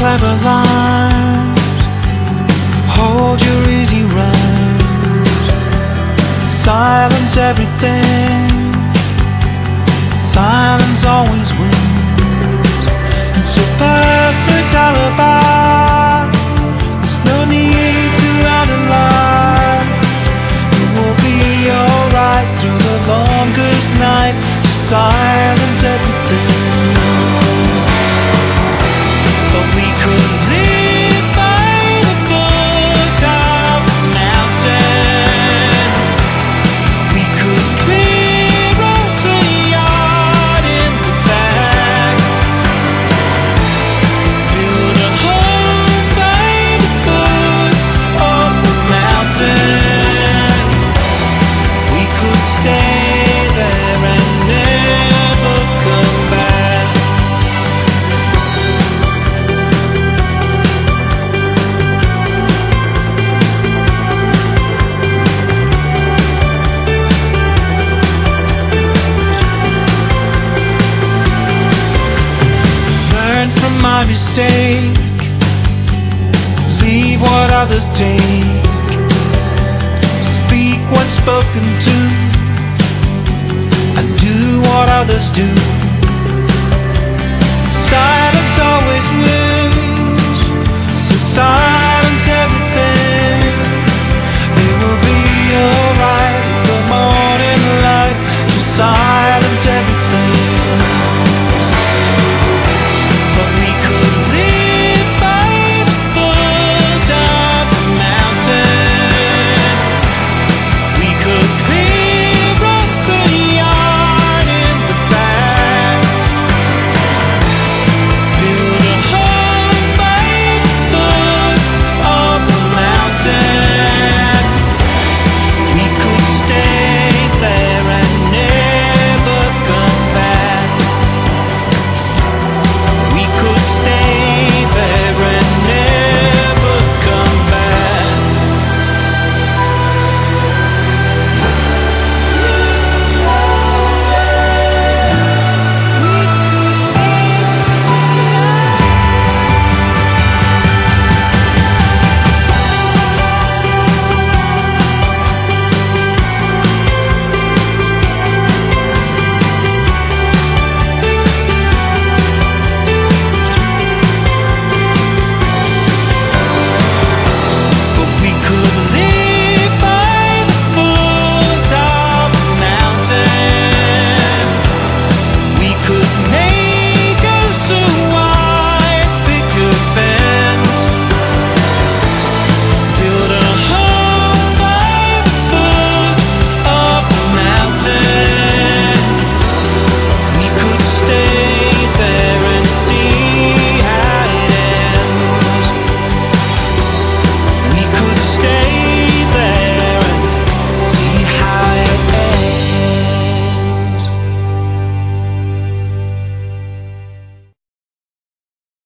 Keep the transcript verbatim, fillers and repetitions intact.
clever lines, hold your easy rhymes, silence everything, silence always wins. It's a perfect alibi, there's no need to analyze. It will be alright through the longest night. Silence everything. But we could live by the foot of the mountain. We could clear us a yard in the back, build a home by the foot of the mountain. We could stay there and never come back. Learn from my mistake, leave what others take, speak what's spoken to, and do what others do. Silence